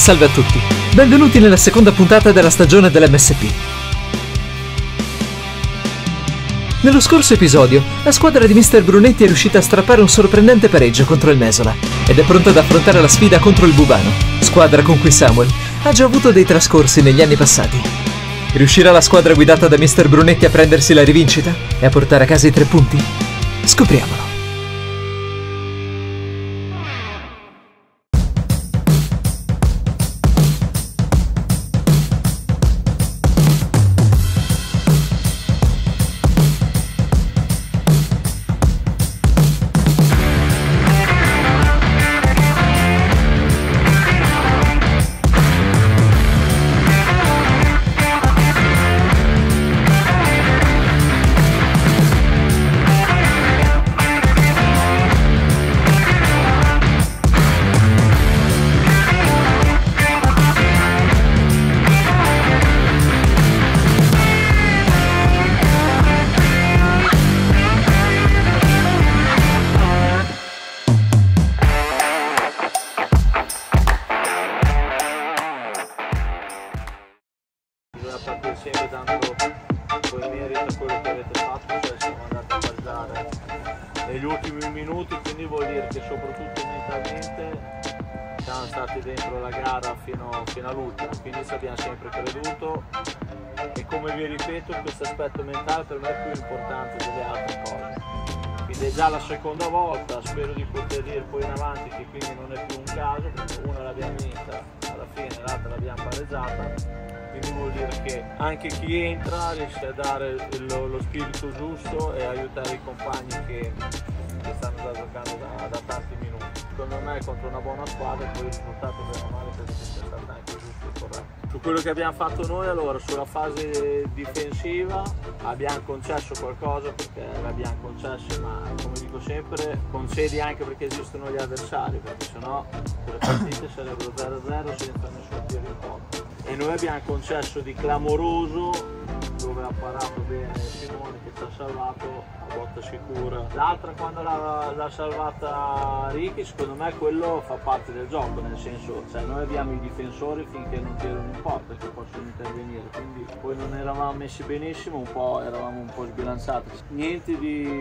Salve a tutti, benvenuti nella seconda puntata della stagione dell'MSP. Nello scorso episodio, la squadra di Mr. Brunetti è riuscita a strappare un sorprendente pareggio contro il Mesola ed è pronta ad affrontare la sfida contro il Bubano, squadra con cui Samuel ha già avuto dei trascorsi negli anni passati. Riuscirà la squadra guidata da Mr. Brunetti a prendersi la rivincita e a portare a casa i 3 punti? Scopriamolo. Partire sempre dando poi merito a quello che avete fatto, cioè siamo andati a pareggiare negli ultimi minuti, quindi vuol dire che soprattutto mentalmente siamo stati dentro la gara fino all'ultimo, quindi ci abbiamo sempre creduto e come vi ripeto questo aspetto mentale per me è più importante delle altre cose. Quindi è già la seconda volta, spero di poter dire poi in avanti che quindi non è più un caso, perché una l'abbiamo vinta alla fine, l'altra l'abbiamo pareggiata. Quindi vuol dire che anche chi entra riesce a dare lo spirito giusto e aiutare i compagni che stanno già giocando da tanti minuti. Secondo me contro una buona squadra poi il risultato bene o male credo che sia stato anche giusto e corretto. Su quello che abbiamo fatto noi, allora sulla fase difensiva abbiamo concesso qualcosa perché l'abbiamo concesso, ma come dico sempre concedi anche perché esistono gli avversari, perché sennò le partite sarebbero 0-0 senza nessun tiro in porta. E noi abbiamo concesso di clamoroso dove ha parato bene Simone che ci ha salvato a botta sicura. L'altra quando l'ha salvata Ricky, secondo me quello fa parte del gioco, nel senso cioè noi abbiamo i difensori finché non tirano in porta che possono intervenire, quindi poi non eravamo messi benissimo, eravamo un po' sbilanciati. Niente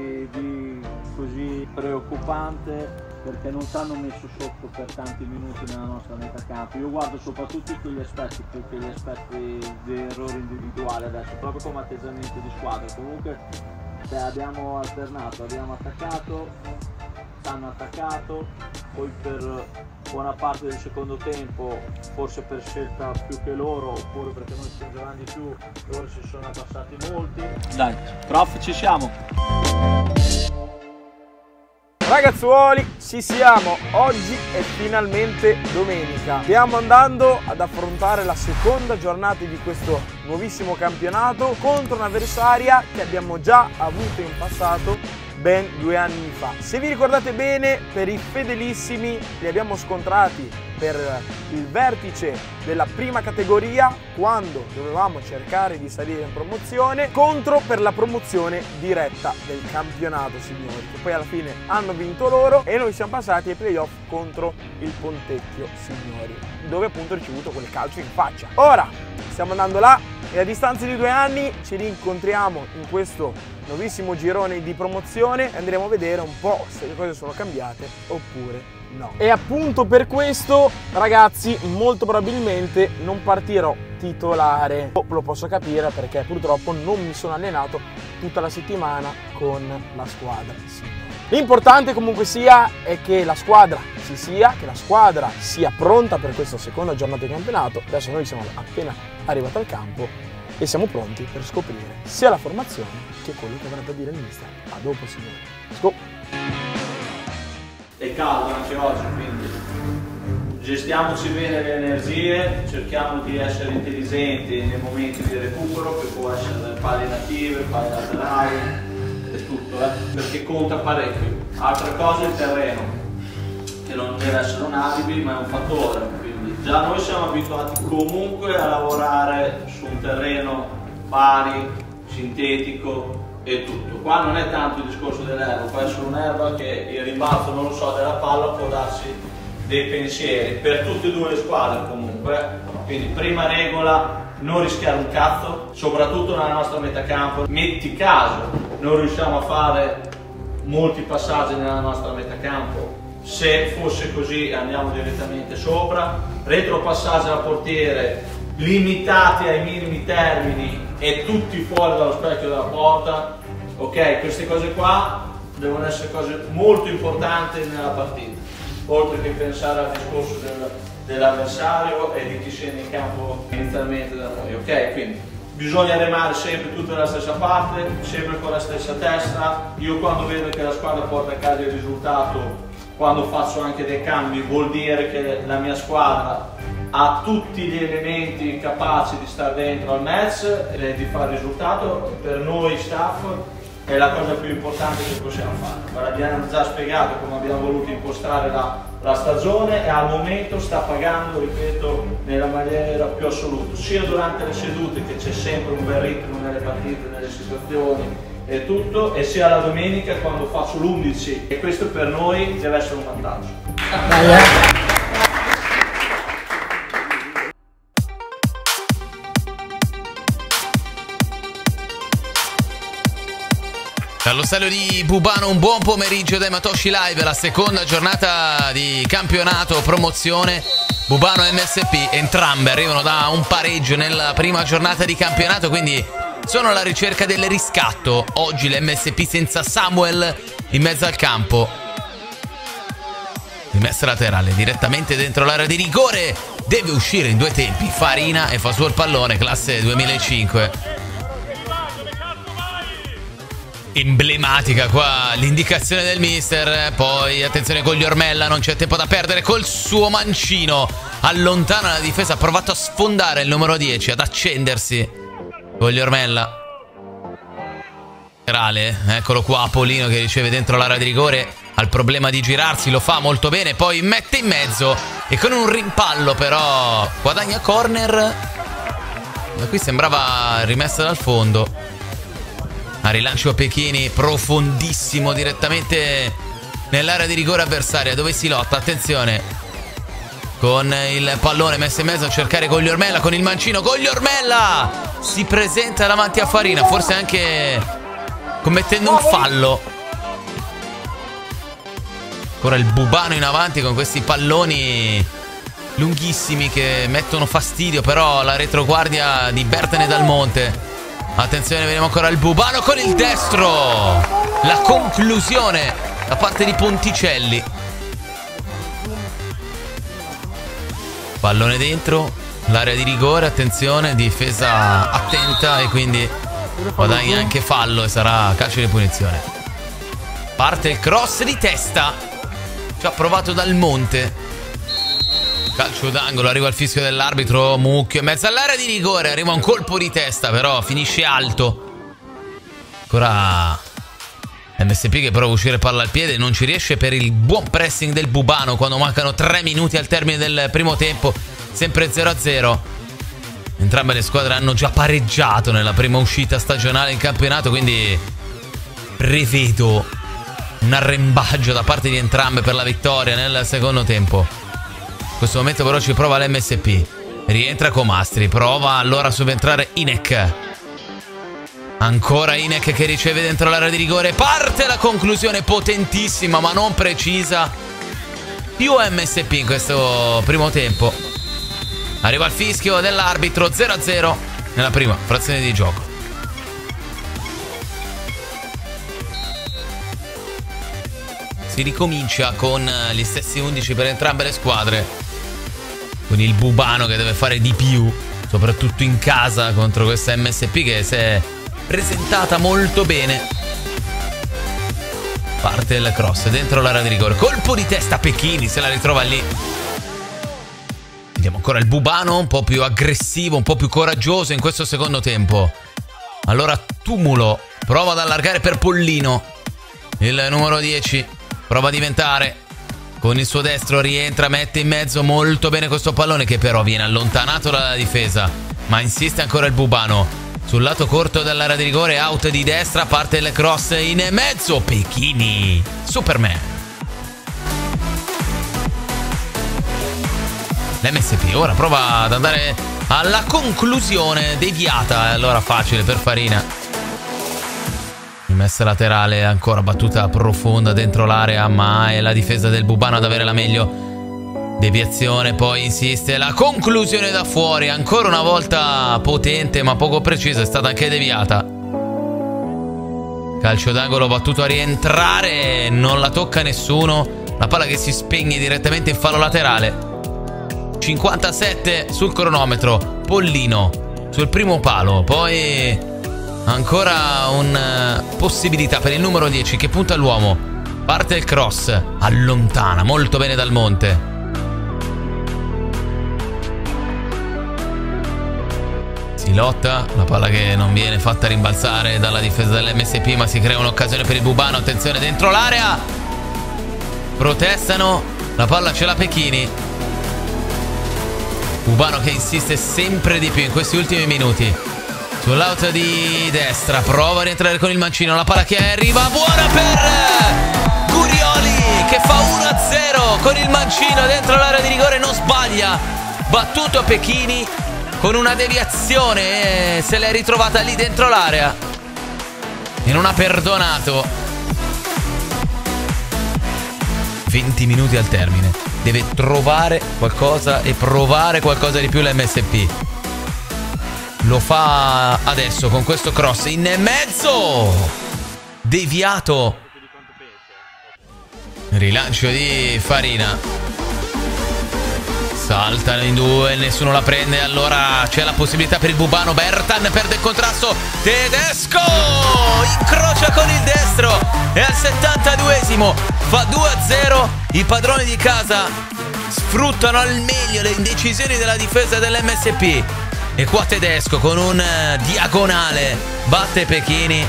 di così preoccupante, perché non ci hanno messo sotto per tanti minuti nella nostra metà campo. Io guardo soprattutto quegli aspetti più che gli aspetti di errori individuali adesso, proprio come atteggiamento di squadra. Comunque abbiamo alternato, abbiamo attaccato, hanno attaccato, poi per buona parte del secondo tempo, forse per scelta più che loro, oppure perché noi stiamo giocando di più, loro si sono abbassati molti. Dai, prof, ci siamo! Ragazzuoli, ci siamo, oggi è finalmente domenica. Stiamo andando ad affrontare la seconda giornata di questo nuovissimo campionato contro un'avversaria che abbiamo già avuto in passato ben 2 anni fa. Se vi ricordate bene, per i fedelissimi li abbiamo scontrati per il vertice della prima categoria quando dovevamo cercare di salire in promozione contro per la promozione diretta del campionato, signori, che poi alla fine hanno vinto loro e noi siamo passati ai playoff contro il Pontecchio, signori, dove appunto ho ricevuto quel calcio in faccia. Ora stiamo andando là e a distanza di 2 anni ci rincontriamo in questo nuovissimo girone di promozione e andremo a vedere un po' se le cose sono cambiate oppure no. E appunto per questo, ragazzi, molto probabilmente non partirò titolare. Lo posso capire perché purtroppo non mi sono allenato tutta la settimana con la squadra. L'importante comunque sia è che la squadra ci sia, che la squadra sia pronta per questa seconda giornata di campionato. Adesso noi siamo appena arrivati al campo e siamo pronti per scoprire sia la formazione che quello che avrà da dire il mister. A dopo, signori. Let's go! È caldo anche oggi, quindi gestiamoci bene le energie, cerchiamo di essere intelligenti nei momenti di recupero, che può essere palle native, palle laterali e tutto, perché conta parecchio. Altra cosa è il terreno, che non deve essere un alibi ma è un fattore, quindi già noi siamo abituati comunque a lavorare su un terreno pari, sintetico e tutto. Qua non è tanto il discorso dell'erba, può essere un'erba che il rimbalzo, non lo so, della palla può darsi dei pensieri per tutte e due le squadre comunque. Quindi prima regola, non rischiare un cazzo, soprattutto nella nostra metacampo. Metti caso non riusciamo a fare molti passaggi nella nostra metacampo, se fosse così andiamo direttamente sopra. Retropassaggi al portiere limitati ai minimi termini e tutti fuori dallo specchio della porta. Ok, queste cose qua devono essere cose molto importanti nella partita, oltre che pensare al discorso dell'avversario e di chi scende in campo inizialmente da noi. Ok, quindi bisogna remare sempre tutti dalla stessa parte, sempre con la stessa testa. Io quando vedo che la squadra porta a casa il risultato, quando faccio anche dei cambi, vuol dire che la mia squadra ha tutti gli elementi capaci di stare dentro al match e di fare risultato. Per noi staff è la cosa più importante che possiamo fare. Ma l'abbiamo già spiegato come abbiamo voluto impostare la stagione, e al momento sta pagando, ripeto, nella maniera più assoluta, sia durante le sedute, che c'è sempre un bel ritmo nelle partite, nelle situazioni e tutto, e sia la domenica quando faccio l'11, e questo per noi deve essere un vantaggio. Dallo stadio di Bubano un buon pomeriggio dai Matoshi Live, la seconda giornata di campionato promozione. Bubano e MSP entrambe arrivano da un pareggio nella prima giornata di campionato, quindi sono alla ricerca del riscatto. Oggi l'MSP senza Samuel in mezzo al campo. Rimessa laterale direttamente dentro l'area di rigore, deve uscire in due tempi Farina e fa su il pallone, classe 2005. Emblematica qua l'indicazione del mister. Poi attenzione con Gogliormella, non c'è tempo da perdere, col suo mancino allontana la difesa, ha provato a sfondare il numero 10, ad accendersi. Gogliormella, eccolo qua Apolino che riceve dentro l'area di rigore, ha il problema di girarsi, lo fa molto bene, poi mette in mezzo e con un rimpallo però guadagna corner. Da qui sembrava rimessa dal fondo. A rilancio Pechini, profondissimo direttamente nell'area di rigore avversaria dove si lotta. Attenzione con il pallone messo in mezzo a cercare Gogliormella con il mancino. Gogliormella si presenta davanti a Farina, forse anche commettendo un fallo. Ancora il Bubano in avanti con questi palloni lunghissimi che mettono fastidio però alla retroguardia di Bertene Dal Monte. Attenzione, vediamo ancora il Bubano con il destro. La conclusione da parte di Ponticelli. Pallone dentro l'area di rigore, attenzione, difesa attenta e quindi guadagna anche fallo e sarà calcio di punizione. Parte il cross di testa, ci ha provato Dal Monte. Calcio d'angolo, arriva il fischio dell'arbitro, Mucchio in mezzo all'area di rigore, arriva un colpo di testa però finisce alto. Ancora MSP che prova a uscire palla al piede, non ci riesce per il buon pressing del Bubano quando mancano 3 minuti al termine del primo tempo, sempre 0-0. Entrambe le squadre hanno già pareggiato nella prima uscita stagionale in campionato, quindi prevedo un arrembaggio da parte di entrambe per la vittoria nel secondo tempo. In questo momento però ci prova l'MSP. Rientra Comastri, prova allora a subentrare Inek. Ancora Inek che riceve dentro l'area di rigore. Parte la conclusione potentissima ma non precisa. Più MSP in questo primo tempo. Arriva il fischio dell'arbitro, 0-0 nella prima frazione di gioco. Si ricomincia con gli stessi 11 per entrambe le squadre, con il Bubano che deve fare di più, soprattutto in casa contro questa MSP che si è presentata molto bene. Parte il cross dentro l'area di rigore, colpo di testa Pechini, se la ritrova lì. Vediamo ancora il Bubano un po' più aggressivo, un po' più coraggioso in questo secondo tempo. Allora Tumulo prova ad allargare per Pollino, il numero 10 prova a diventare. Con il suo destro rientra, mette in mezzo molto bene questo pallone che però viene allontanato dalla difesa. Ma insiste ancora il Bubano. Sul lato corto dell'area di rigore, out di destra, parte il cross in mezzo. Pechini, Superman. l'MSP. Ora prova ad andare alla conclusione deviata, allora facile per Farina. Rimessa laterale, ancora battuta profonda dentro l'area, ma è la difesa del Bubano ad avere la meglio. Deviazione, poi insiste, la conclusione da fuori, ancora una volta potente ma poco precisa, è stata anche deviata. Calcio d'angolo battuto a rientrare, non la tocca nessuno, la palla che si spegne direttamente in fallo laterale. 57 sul cronometro, Pollino sul primo palo, poi ancora una possibilità per il numero 10 che punta all'uomo. Parte il cross, allontana molto bene dal monte. Si lotta, la palla che non viene fatta rimbalzare dalla difesa dell'MSP, ma si crea un'occasione per il Bubano. Attenzione dentro l'area, protestano, la palla ce l'ha Pechini. Bubano che insiste sempre di più in questi ultimi minuti. Sull'out di destra, prova a rientrare con il mancino, la palla che arriva, buona per Gurioli che fa 1-0 con il mancino dentro l'area di rigore, non sbaglia. Battuto Pechini con una deviazione, se l'è ritrovata lì dentro l'area e non ha perdonato. 20 minuti al termine, deve trovare qualcosa e provare qualcosa di più l'MSP. Lo fa adesso con questo cross in mezzo, deviato. Rilancio di Farina. Saltano in due, nessuno la prende, allora c'è la possibilità per il Bubano. Bertan perde il contrasto, Tedesco incrocia con il destro e al 72esimo fa 2-0. I padroni di casa sfruttano al meglio le indecisioni della difesa dell'MSP e qua Tedesco con un diagonale batte Pechini.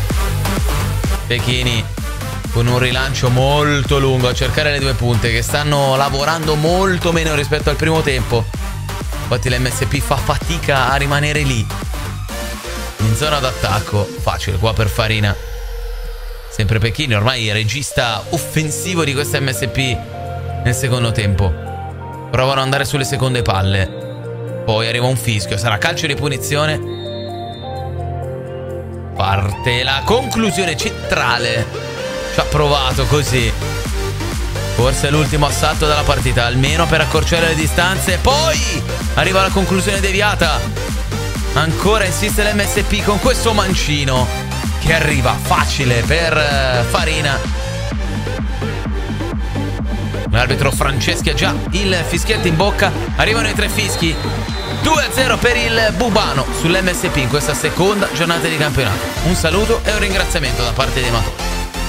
Pechini con un rilancio molto lungo a cercare le due punte che stanno lavorando molto meno rispetto al primo tempo. Infatti l'MSP fa fatica a rimanere lì in zona d'attacco. Facile qua per Farina. Sempre Pechini, ormai regista offensivo di questa MSP nel secondo tempo. Provano ad andare sulle seconde palle, poi arriva un fischio, sarà calcio di punizione. Parte la conclusione centrale. Ci ha provato così. Forse è l'ultimo assalto della partita, almeno per accorciare le distanze. Poi arriva la conclusione deviata. Ancora insiste l'MSP con questo mancino che arriva facile per Farina. L'arbitro Franceschi ha già il fischietto in bocca. Arrivano i tre fischi. 2-0 per il Bubano sull'MSP in questa seconda giornata di campionato. Un saluto e un ringraziamento da parte dei matori.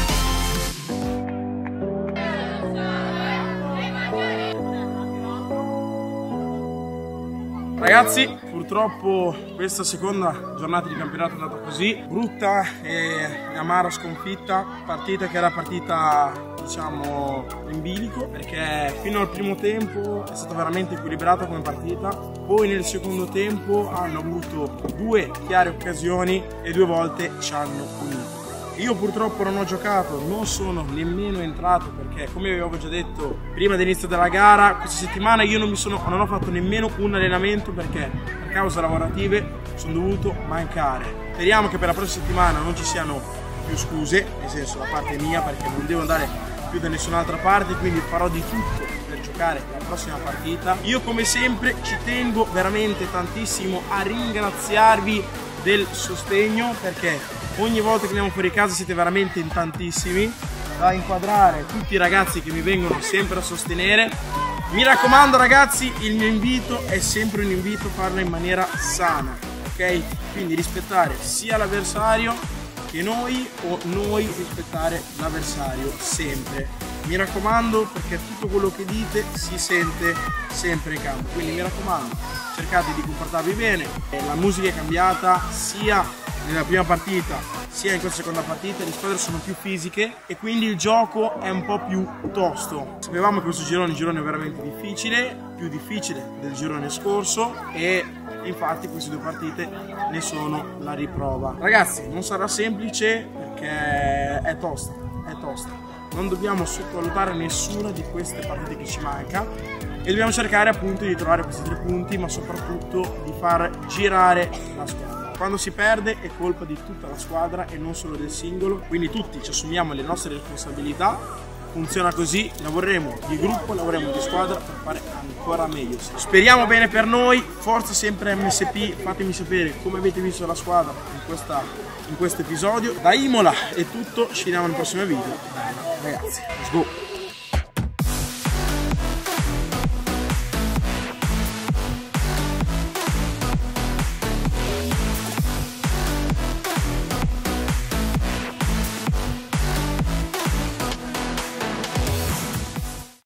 Ragazzi, purtroppo questa seconda giornata di campionato è andata così, brutta e amara sconfitta, partita che era partita diciamo in bilico, perché fino al primo tempo è stata veramente equilibrata come partita, poi nel secondo tempo hanno avuto due chiare occasioni e due volte ci hanno punito. Io purtroppo non ho giocato, non sono nemmeno entrato perché, come avevo già detto prima dell'inizio della gara, questa settimana io non ho fatto nemmeno un allenamento perché per cause lavorative sono dovuto mancare. Speriamo che per la prossima settimana non ci siano più scuse, nel senso da parte mia, perché non devo andare più da nessun'altra parte, quindi farò di tutto per giocare la prossima partita. Io come sempre ci tengo veramente tantissimo a ringraziarvi del sostegno, perché ogni volta che andiamo fuori casa siete veramente in tantissimi, da inquadrare tutti i ragazzi che mi vengono sempre a sostenere. Mi raccomando ragazzi, il mio invito è sempre un invito a farlo in maniera sana, ok? Quindi rispettare sia l'avversario che noi, o noi rispettare l'avversario sempre. Mi raccomando, perché tutto quello che dite si sente sempre in campo, quindi mi raccomando, cercate di comportarvi bene. La musica è cambiata sia nella prima partita sia in questa seconda partita, le squadre sono più fisiche e quindi il gioco è un po' più tosto. Sapevamo che questo girone è un girone veramente difficile, più difficile del girone scorso, e infatti queste due partite ne sono la riprova. Ragazzi, non sarà semplice perché è tosta. Non dobbiamo sottovalutare nessuna di queste partite che ci manca, dobbiamo cercare appunto di trovare questi 3 punti, ma soprattutto di far girare la squadra. Quando si perde è colpa di tutta la squadra e non solo del singolo, quindi tutti ci assumiamo le nostre responsabilità. Funziona così, lavoreremo di gruppo, lavoreremo di squadra per fare ancora meglio. Speriamo bene per noi, forza sempre MSP, fatemi sapere come avete visto la squadra in questo episodio. Da Imola è tutto, ci vediamo nel prossimo video. Ragazzi, let's go!